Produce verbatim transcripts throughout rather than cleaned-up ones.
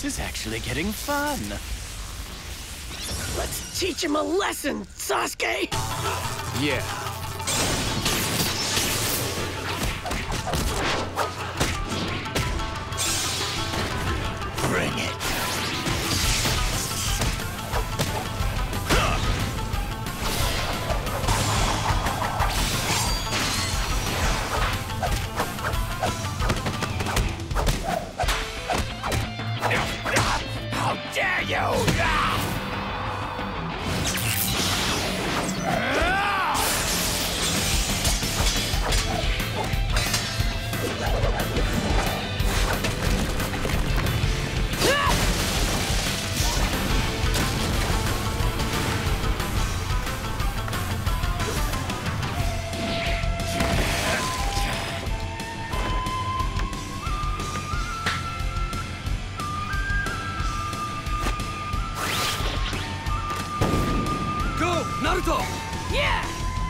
This is actually getting fun. Let's teach him a lesson, Sasuke! Yeah. Bring it. How dare you! Naruto! Yeah!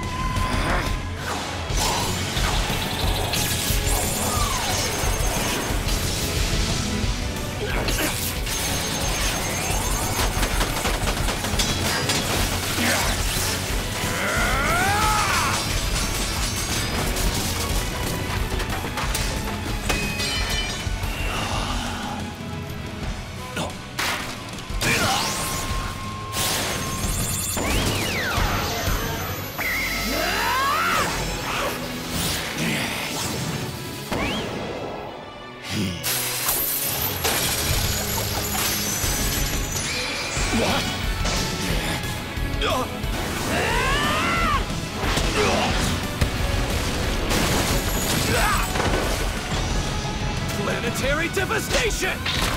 Planetary devastation!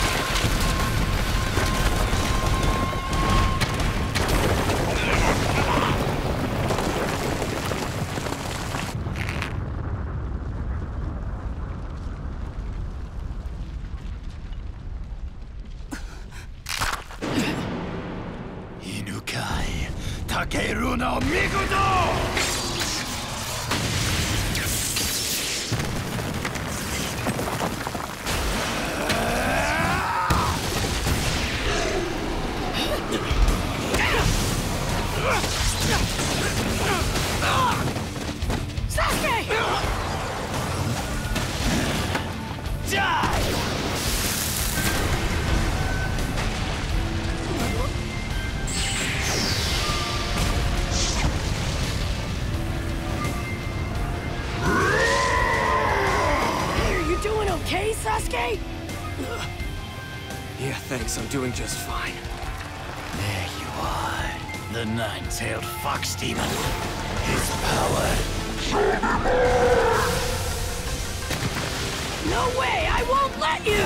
Inukai Takeru no Mikuto! Sasuke! Die! Are you doing okay, Sasuke? Yeah, thanks. I'm doing just fine. There you are. The nine-tailed fox demon. His power. No way! I won't let you!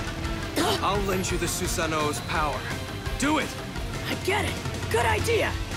I'll lend you the Susanoo's power. Do it! I get it. Good idea.